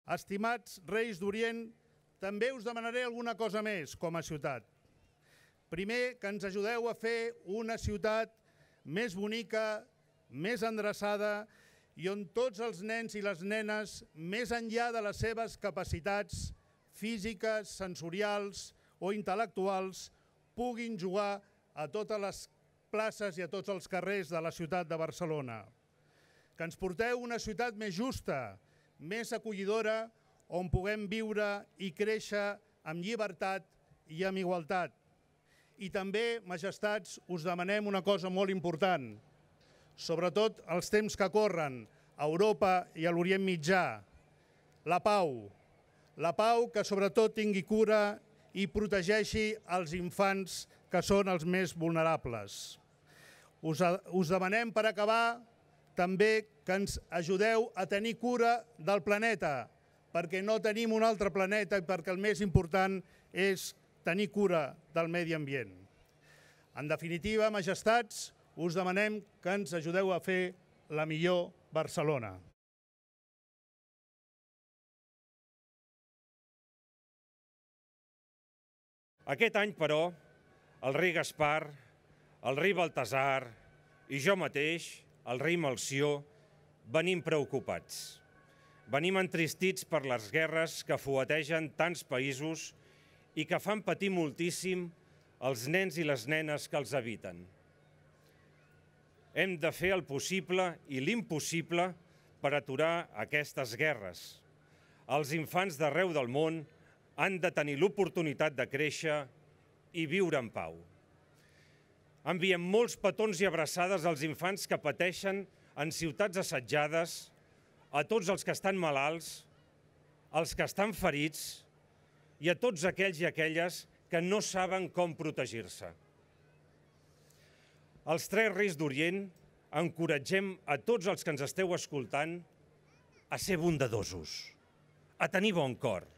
Estimats Reis d'Orient, també us demanaré alguna cosa més com a ciutat. Primer, que ens ajudeu a fer una ciutat més bonica, més endreçada i on tots els nens i les nenes, més enllà de les seves capacitats físiques, sensorials o intel·lectuals, puguin jugar a totes les places i a tots els carrers de la ciutat de Barcelona. Que ens porteu una ciutat més justa, més acollidora, on puguem viure i créixer amb llibertat i amb igualtat. I també, majestats, us demanem una cosa molt important, sobretot els temps que corren a Europa i a l'Orient Mitjà, la pau. La pau que sobretot tingui cura i protegeixi els infants que són els més vulnerables. Us demanem, per acabar, també que ens ajudeu a tenir cura del planeta, perquè no tenim un altre planeta i perquè el més important és tenir cura del medi ambient. En definitiva, majestats, us demanem que ens ajudeu a fer la millor Barcelona. Aquest any, però, el rei Gaspar, el rei Baltasar i jo mateix, el rei Melcior, venim preocupats. Venim entristits per les guerres que fuetegen tants països i que fan patir moltíssim els nens i les nenes que els habiten. Hem de fer el possible i l'impossible per aturar aquestes guerres. Els infants d'arreu del món han de tenir l'oportunitat de créixer i viure en pau. Enviem molts petons i abraçades als infants que pateixen en ciutats assetjades, a tots els que estan malalts, als que estan ferits i a tots aquells i aquelles que no saben com protegir-se. Els tres Reis d'Orient encoratgem a tots els que ens esteu escoltant a ser bondadosos, a tenir bon cor,